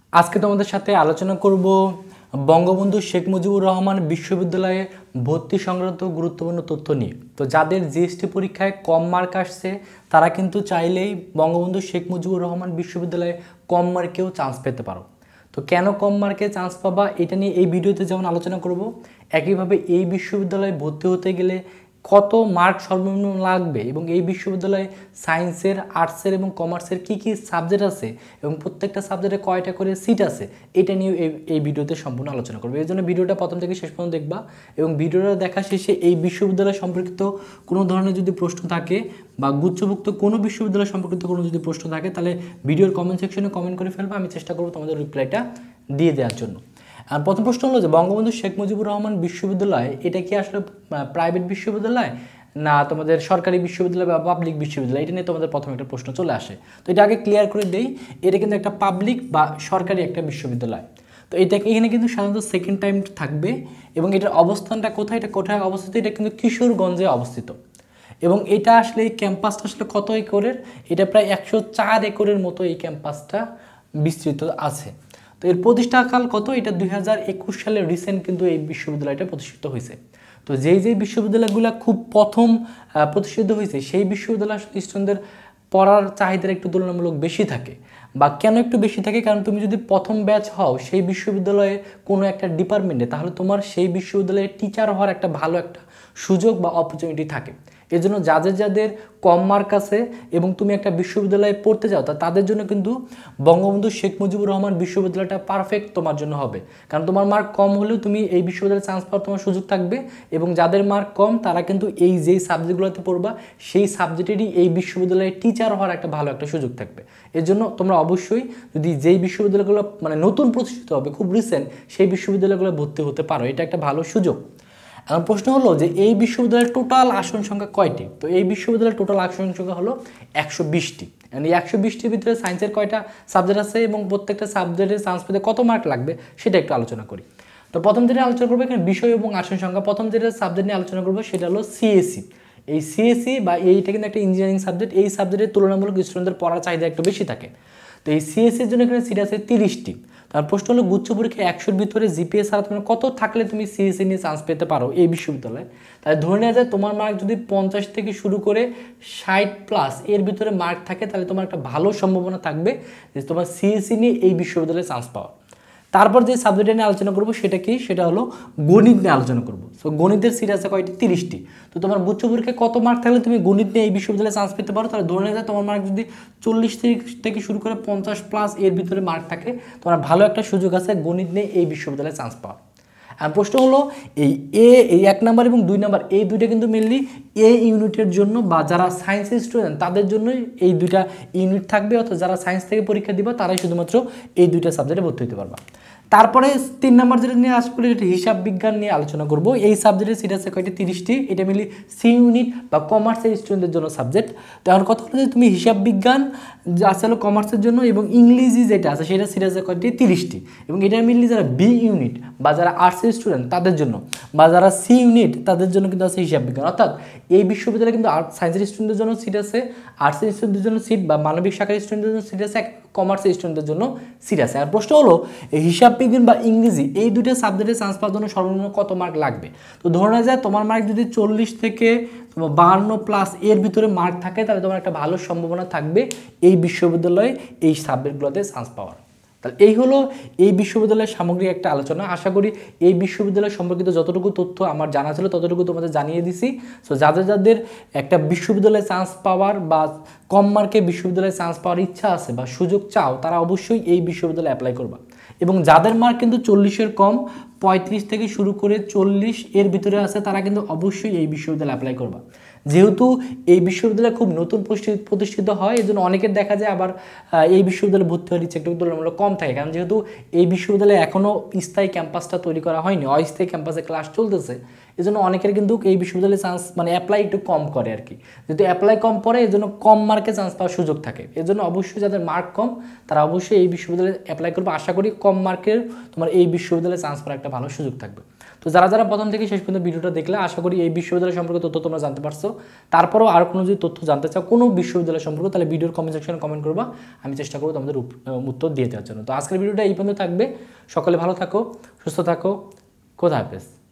আজকে তোমাদের সাথে আলোচনা করব বঙ্গবন্ধু শেখ মুজিবুর রহমান বিশ্ববিদ্যালয়ে ভর্তি সংক্রান্ত গুরুত্বপূর্ণ তথ্য নিয়ে। তো যাদের জিএসটি পরীক্ষায় কম মার্ক আসছে তারা কিন্তু চাইলেই বঙ্গবন্ধু শেখ মুজিবুর রহমান বিশ্ববিদ্যালয়ে কম মার্কেও চান্স পেতে পারো। তো কেন কম মার্কে চান্স পাবা এটা নিয়ে এই ভিডিওতে যেমন আলোচনা করব, একইভাবে এই বিশ্ববিদ্যালয়ে ভর্তি হতে গেলে কত মার্ক সর্বনিম্ন লাগবে এবং এই বিশ্ববিদ্যালয়ে সায়েন্সের, আর্টসের এবং কমার্সের কী কী সাবজেক্ট আছে এবং প্রত্যেকটা সাবজেক্টে কয়টা করে সিট আছে এটা নিয়ে এই ভিডিওতে সম্পূর্ণ আলোচনা করবো। এই জন্য ভিডিওটা প্রথম থেকে শেষ পর্যন্ত দেখবা এবং ভিডিওটা দেখা শেষে এই বিশ্ববিদ্যালয় সম্পর্কিত কোনো ধরনের যদি প্রশ্ন থাকে বা গুচ্ছভুক্ত কোনো বিশ্ববিদ্যালয় সম্পর্কিত কোনো যদি প্রশ্ন থাকে তাহলে ভিডিওর কমেন্ট সেকশনে কমেন্ট করে ফেলবা, আমি চেষ্টা করবো তোমাদের রিপ্লাইটা দিয়ে দেওয়ার জন্য। আর প্রথম প্রশ্ন হলো যে বঙ্গবন্ধু শেখ মুজিবুর রহমান বিশ্ববিদ্যালয় এটা কি আসলে প্রাইভেট বিশ্ববিদ্যালয় না তোমাদের সরকারি বিশ্ববিদ্যালয় বা পাবলিক বিশ্ববিদ্যালয়, এটা নিয়ে তোমাদের প্রথমে একটা প্রশ্ন চলে আসে। তো এটা আগে ক্লিয়ার করে দেই, এটা কিন্তু একটা পাবলিক বা সরকারি একটা বিশ্ববিদ্যালয়। তো এটাকে এখানে কিন্তু সাধারণত সেকেন্ড টাইম থাকবে এবং এটার অবস্থানটা কোথায়, এটা কোথায় অবস্থিত, এটা কিন্তু কিশোরগঞ্জে অবস্থিত এবং এটা আসলে এই ক্যাম্পাসটা আসলে কত একরের, এটা প্রায় 104 একরের মতো এই ক্যাম্পাসটা বিস্তৃত আছে। তো এর প্রতিষ্ঠাকাল কত, এটা 2021 সালে রিসেন্ট কিন্তু এই বিশ্ববিদ্যালয়টা প্রতিষ্ঠিত হয়েছে। তো যেই বিশ্ববিদ্যালয়গুলো খুব প্রথম প্রতিষ্ঠিত হয়েছে সেই বিশ্ববিদ্যালয় স্টুডেন্টদের পড়ার চাহিদার একটু তুলনামূলক বেশি থাকে। বা কেন একটু বেশি থাকে, কারণ তুমি যদি প্রথম ব্যাচ হও সেই বিশ্ববিদ্যালয়ে কোনো একটা ডিপার্টমেন্টে, তাহলে তোমার সেই বিশ্ববিদ্যালয়ে টিচার হওয়ার একটা ভালো একটা সুযোগ বা অপরচুনিটি থাকে। এজন্য যাদের কম মার্ক আছে এবং তুমি একটা বিশ্ববিদ্যালয়ে পড়তে যাও তাদের জন্য কিন্তু বঙ্গবন্ধু শেখ মুজিবুর রহমান বিশ্ববিদ্যালয়টা পারফেক্ট তোমার জন্য হবে। কারণ তোমার মার্ক কম হলেও তুমি এই বিশ্ববিদ্যালয়ে চান্স পাওয়ার তোমার সুযোগ থাকবে এবং যাদের মার্ক কম তারা কিন্তু এই যেই সাবজেক্টগুলোতে পড়বা সেই সাবজেক্টেরই এই বিশ্ববিদ্যালয়ে টিচার হওয়ার একটা ভালো একটা সুযোগ থাকবে। এর জন্য তোমরা অবশ্যই যদি যেই বিশ্ববিদ্যালয়গুলো মানে নতুন প্রতিষ্ঠিত হবে খুব রিসেন্ট সেই বিশ্ববিদ্যালয়গুলো ভর্তি হতে পারো, এটা একটা ভালো সুযোগ। এখন প্রশ্ন হলো যে এই বিশ্ববিদ্যালয়ের টোটাল আসন সংখ্যা কয়টি? তো এই বিশ্ববিদ্যালয়ের টোটাল আসন সংখ্যা হলো 120টি। এই 120টির ভিতরে সায়েন্সের কয়টা সাবজেক্ট আছে এবং প্রত্যেকটা সাবজেক্টের চান্স পেতে কত মার্ক লাগবে সেটা একটু আলোচনা করি। তো প্রথম যেটা আলোচনা করবো এখানে বিষয় এবং আসন সংখ্যা, প্রথম যেটা সাবজেক্ট নিয়ে আলোচনা করবো সেটা হলো সিএসসি। এই সিএসসি বা এইটা কিন্তু একটা ইঞ্জিনিয়ারিং সাবজেক্ট, এই সাবজেক্টের তুলনামূলক স্টুডেন্টদের পড়ার চাহিদা একটু বেশি থাকে। তো এই সিএসসির জন্য এখানে সিট আছে 30টি। তার প্রশ্ন হলো গুচ্ছ পরীক্ষায় 100-র ভিতরে জিপিএ ছাড়া তোমার কত থাকলে তুমি সিএসসি নিয়ে চান্স পেতে পারো এই বিশ্ববিদ্যালয়ে। তাহলে ধরে নেওয়া যায় তোমার মার্ক যদি 50 থেকে শুরু করে 60+ এর ভিতরে মার্ক থাকে তাহলে তোমার একটা ভালো সম্ভাবনা থাকবে যে তোমার সিএসসি নিয়ে এই বিশ্ববিদ্যালয়ে চান্স পাওয়া। তারপর যে সাবজেক্ট নিয়ে আলোচনা করবো সেটা কি, সেটা হলো গণিত নিয়ে আলোচনা করবো। সো গণিতের সিট আছে কয়টি, 30টি। তো তোমার গুচ্ছ পরীক্ষায় কত মার্ক থাকলে তুমি গণিত নিয়ে এই বিশ্ববিদ্যালয়ে চান্স পেতে পারো, তাহলে ধরে নেওয়া যায় তোমার মার্ক যদি 40 থেকে শুরু করে 50+ এর ভিতরে মার্ক থাকে তোমার ভালো একটা সুযোগ আছে গণিত নিয়ে এই বিশ্ববিদ্যালয়ে চান্স পাওয়ার। আর প্রশ্ন হলো এই এই 1 নাম্বার এবং 2 নাম্বার এই দুইটা কিন্তু মেনলি এ ইউনিটের জন্য বা যারা সায়েন্সের স্টুডেন্ট তাদের জন্যই এই দুইটা ইউনিট থাকবে, অর্থাৎ যারা সায়েন্স থেকে পরীক্ষা দিবা তারাই শুধুমাত্র এই দুইটা সাবজেক্টে ভর্তি হতে পারবা। তারপরে 3 নাম্বার যেটা নিয়ে আসলে এটা হিসাব বিজ্ঞান নিয়ে আলোচনা করব। এই সাবজেক্টের সিট আছে কয়টি, 30টি। এটা মেনলি সি ইউনিট বা কমার্সের স্টুডেন্টদের জন্য সাবজেক্ট। তো এখন কথা হলো যে তুমি হিসাব বিজ্ঞান আছে হলো কমার্সের জন্য এবং ইংরেজি যেটা আছে সেটা সিট আছে কয়টি, 30টি। এবং এটা মেনলি যারা বি ইউনিট বা যারা আর্টসের স্টুডেন্ট তাদের জন্য বা যারা সি ইউনিট তাদের জন্য কিন্তু আছে হিসাব বিজ্ঞান। অর্থাৎ এই বিশ্ববিদ্যালয়ে কিন্তু সায়েন্সের স্টুডেন্টদের জন্য সিট আছে, আর্টসের স্টুডেন্টদের জন্য সিট বা মানবিক শাখার স্টুডেন্টদের জন্য সিট আছে, কমার্সের স্টুডেন্টদের জন্য সিট আছে। আর প্রশ্ন হলো এই হিসাব বিজ্ঞান বা ইংরেজি এই দুইটা সাবজেক্টে চান্স পাওয়ার জন্য সর্বনিম্ন কত মার্ক লাগবে? তো ধরে নেওয়া যায় তোমার মার্ক যদি 40 থেকে 52+ এর ভিতরে মার্ক থাকে তাহলে তোমার একটা ভালো সম্ভাবনা থাকবে এই বিশ্ববিদ্যালয়ে এই সাবজেক্টগুলোতে চান্স পাওয়ার। তাহলে এই হলো এই বিশ্ববিদ্যালয়ের সামগ্রিক একটা আলোচনা। আশা করি এই বিশ্ববিদ্যালয় সম্পর্কিত যতটুকু তথ্য আমার জানা ছিল ততটুকু তোমাদের জানিয়ে দিছি। সো যাদের একটা বিশ্ববিদ্যালয়ে চান্স পাওয়ার বা কম মার্কে বিশ্ববিদ্যালয়ে চান্স পাওয়ার ইচ্ছা আছে বা সুযোগ চাও তারা অবশ্যই এই বিশ্ববিদ্যালয়ে অ্যাপ্লাই করবা। এবং যাদের মার্ক কিন্তু 40-এর কম, 35 থেকে শুরু করে 40 এর ভিতরে আছে তারা কিন্তু অবশ্যই এই বিশ্ববিদ্যালয়ে অ্যাপ্লাই করবা। যেহেতু এই বিশ্ববিদ্যালয় খুব নতুন প্রতিষ্ঠিত হয় এজন্য অনেকের দেখা যায় আবার এই বিশ্ববিদ্যালয়ে ভর্তি হওয়ার ইচ্ছা একটু তুলনামূলক কম থাকে, কারণ যেহেতু এই বিশ্ববিদ্যালয়ে এখনও স্থায়ী ক্যাম্পাসটা তৈরি করা হয়নি, অস্থায়ী ক্যাম্পাসে ক্লাস চলতেছে, এজন্য অনেকের কিন্তু এই বিশ্ববিদ্যালয়ে চান্স মানে অ্যাপ্লাই একটু কম করে আর কি। যেহেতু অ্যাপ্লাই কম পড়ে এজন্য কম মার্কে চান্স পাওয়ার সুযোগ থাকে। এজন্য অবশ্যই যাদের মার্ক কম তারা অবশ্যই এই বিশ্ববিদ্যালয়ে অ্যাপ্লাই করবে। আশা করি কম মার্কের তোমার এই বিশ্ববিদ্যালয়ে চান্স পাওয়ার একটা ভালো সুযোগ থাকবে। তো তো যারা যারা প্রথম থেকে শেষ পর্যন্ত ভিডিওটা দেখলে আশা করি এই বিশ্ববিদ্যালয় সম্পর্কে তথ্য তোমরা জানতে পারছো। তারপরেও আর কোনো যদি তথ্য জানতে চাও কোনো বিশ্ববিদ্যালয় সম্পর্কে, তাহলে ভিডিওর কমেন্ট সেকশনে কমেন্ট করবা, আমি চেষ্টা করবো তোমাদের উত্তর দিয়ে দেওয়ার জন্য। তো আজকের ভিডিওটা এই পর্যন্ত থাকবে। সকলে ভালো থাকো, সুস্থ থাকো, খোদা হাফেজ।